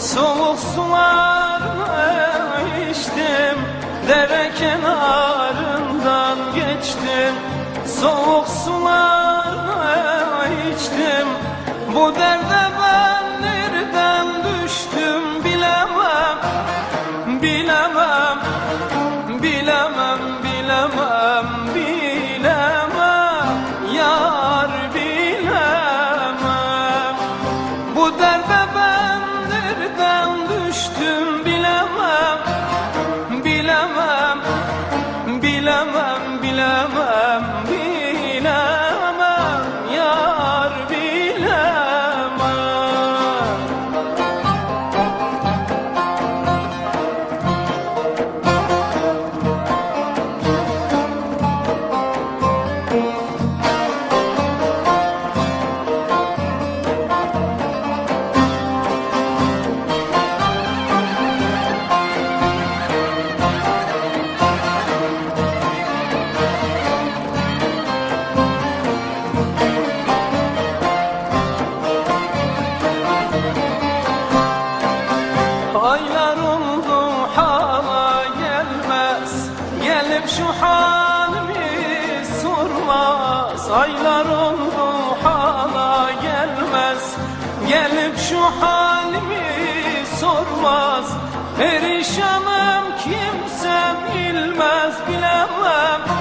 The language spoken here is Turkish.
Soğuk sularını içtim, dere kenarından geçtim. Soğuk sularını içtim, bu derde ben nereden düştüm bilemem. Bilemem, bilemem, bilemem, bilemem, yar bilemem. Bu derde ben nereden düştüm bilemem. Bilemem, bilemem, bilemem, bilemem, yar bilemem. Aylar oldu hala gelmez, gelip şu halimi sormaz. Aylar oldu hala gelmez, gelip şu halimi sormaz. Perişanım kimse bilmez, bilemem.